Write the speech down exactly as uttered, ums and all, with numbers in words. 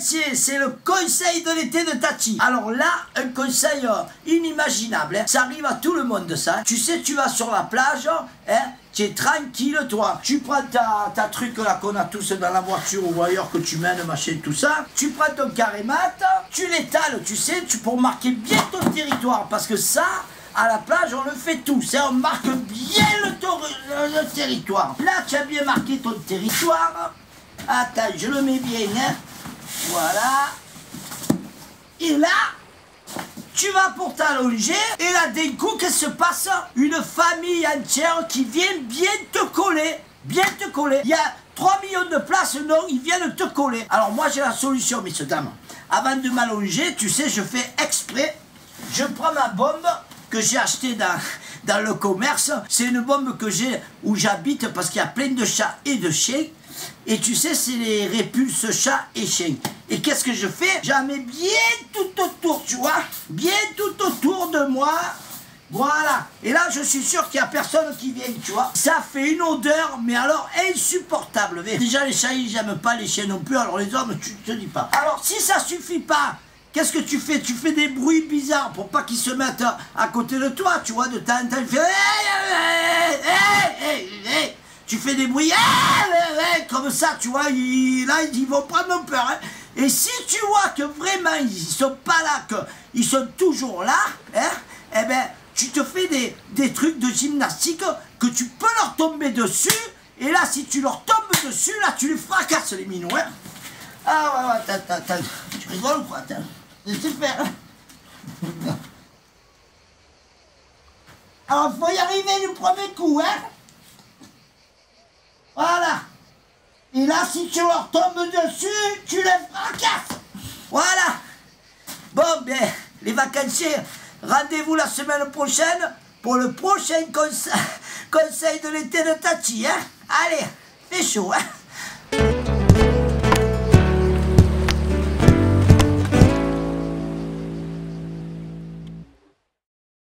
vacanciers, c'est le conseil de l'été de Tati. Alors là, un conseil euh, inimaginable, hein. Ça arrive à tout le monde ça. Tu sais, tu vas sur la plage, hein, tu es tranquille toi. Tu prends ta, ta truc là qu'on a tous dans la voiture ou ailleurs que tu mènes, machin, tout ça. Tu prends ton carré mat, tu l'étales, tu sais, tu pour marquer bien ton territoire. Parce que ça, à la plage, on le fait tous, hein, on marque bien le, le, le territoire. Là, tu as bien marqué ton territoire. Attends, je le mets bien, hein. Voilà. Et là, tu vas pour t'allonger. Et là, d'un coup, qu'est-ce qui se passe? Une famille entière qui vient bien te coller. Bien te coller. Il y a trois millions de places, non, ils viennent te coller. Alors moi, j'ai la solution, messieurs, dames. Avant de m'allonger, tu sais, je fais exprès. Je prends ma bombe que j'ai achetée dans, dans le commerce. C'est une bombe que j'ai où j'habite parce qu'il y a plein de chats et de chiens. Et tu sais, c'est les répulses chats et chiens. Et qu'est-ce que je fais? J'en mets bien tout autour, tu vois. Bien tout autour de moi. Voilà. Et là, je suis sûr qu'il n'y a personne qui vient, tu vois. Ça fait une odeur, mais alors insupportable. Déjà, les chats, ils n'aiment pas, les chiens non plus. Alors les hommes, tu te dis pas. Alors, si ça suffit pas, qu'est-ce que tu fais? Tu fais des bruits bizarres pour pas qu'ils se mettent à côté de toi, tu vois. De temps en temps, tu fais... Hey, hey, hey, hey. Tu fais des bruits comme ça, tu vois, ils, là, ils vont prendre peur. Hein. Et si tu vois que vraiment, ils sont pas là, qu'ils sont toujours là, hein, eh ben, tu te fais des, des trucs de gymnastique que tu peux leur tomber dessus. Et là, si tu leur tombes dessus, là, tu les fracasses, les minous. Hein. Ah ouais, ouais, attends, attends, attends. Tu rigoles ou quoi? Attends. C'est super. Alors, faut y arriver du premier coup, hein. Voilà. Et là, si tu leur tombes dessus, tu les fracasses. Voilà. Bon, bien, les vacanciers, rendez-vous la semaine prochaine pour le prochain conseil, conseil de l'été de Tati, hein. Allez, fais chaud, hein.